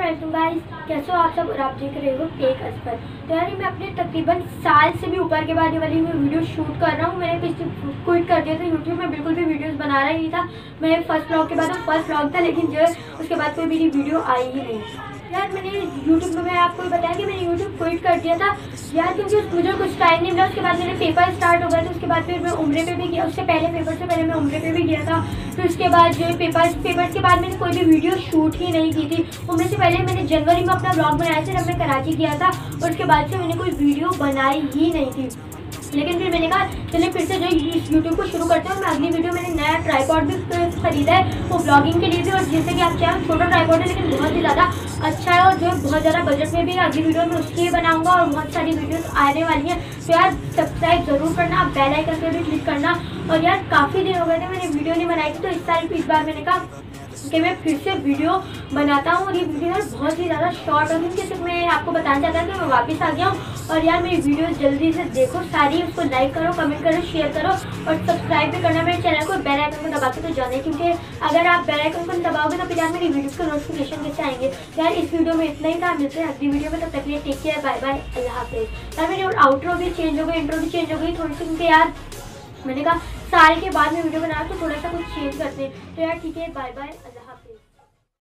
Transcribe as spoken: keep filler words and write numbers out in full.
Welcome guys, कैसे हो आप सब। और आप देख रहे हो टेक अस पर। तो यार मैं अपने तकरीबन साल से भी ऊपर के बाद ये वाली मैं वीडियो शूट कर रहा हूँ। मैंने पिछले क्विट कर दिया था यूट्यूब में, बिल्कुल भी वीडियोस बना रहा ही नहीं था। मैं फर्स्ट ब्लॉग के बाद फर्स्ट ब्लॉग था, लेकिन जो है उसके बाद कोई मेरी वीडियो आई ही नहीं। यार मैंने यूट्यूब में मैं आपको बताया कि मैंने यूट्यूब क्विट कर दिया था यार, क्योंकि मुझे कुछ टाइम नहीं मिला। उसके बाद मेरे पेपर स्टार्ट हो गए थे, उसके बाद फिर मैं उम्रे पे भी गया। उससे पहले पेपर से पहले मैं उम्रे पे भी गया था। फिर उसके बाद जो है पेपर पेपर के बाद मैंने कोई भी वीडियो शूट ही नहीं की थी। उम्रे से पहले मैंने जनवरी में अपना ब्लॉग बनाया था जब मैं कराची गया था, और उसके बाद से मैंने कोई वीडियो बनाई ही नहीं थी। लेकिन फिर मैंने कहा चलिए फिर से जो यूट्यूब को शुरू करते हैं। मैं अगली वीडियो मैंने नया ट्राईपॉड भी खरीदा है, वो ब्लॉगिंग के लिए भी। और जैसे कि आप चाहें छोटा ट्राईपॉड है लेकिन बहुत ही ज़्यादा अच्छा है, और जो है बहुत ज़्यादा बजट में भी है। अगली वीडियो में उसकी ही बनाऊंगा और बहुत सारी वीडियोस आने वाली हैं। तो यार सब्सक्राइब ज़रूर करना, बेल आइकन पर भी क्लिक करना। और यार काफ़ी दिन हो गए थे मैंने वीडियो नहीं बनाई थी, तो इस साल इस बार मैंने कहा कि मैं फिर से वीडियो बनाता हूँ। और ये वीडियो यार बहुत ही ज़्यादा शॉर्ट है, क्योंकि सिर्फ मैं आपको बताना चाहता हूँ कि मैं वापस आ गया हूँ। और यार मेरी वीडियो जल्दी से देखो सारी, उसको लाइक करो, कमेंट करो, शेयर करो, और सब्सक्राइब भी करना मेरे चैनल को। बेल आइकन को दबा के तो जाना है, क्योंकि अगर आप बेल आइकन को दबाओगे तो फिर यार मेरी वीडियोस के नोटिफिकेशन कैसे आएंगे। यार इस वीडियो में इतना ही था, मिलते हैं अगली वीडियो में। तब तक के लिए टेक केयर, बाय बाय, अल्लाह हाफिज़। यार मेरी आउटरो भी चेंज हो गई, इंट्रो भी चेंज हो गई थोड़ी सी, क्योंकि यार मैंने कहा साल के बाद में वीडियो बनाया तो थोड़ा सा कुछ चेंज करते हैं। तो यार ठीक है, बाय बाय, अल्लाह।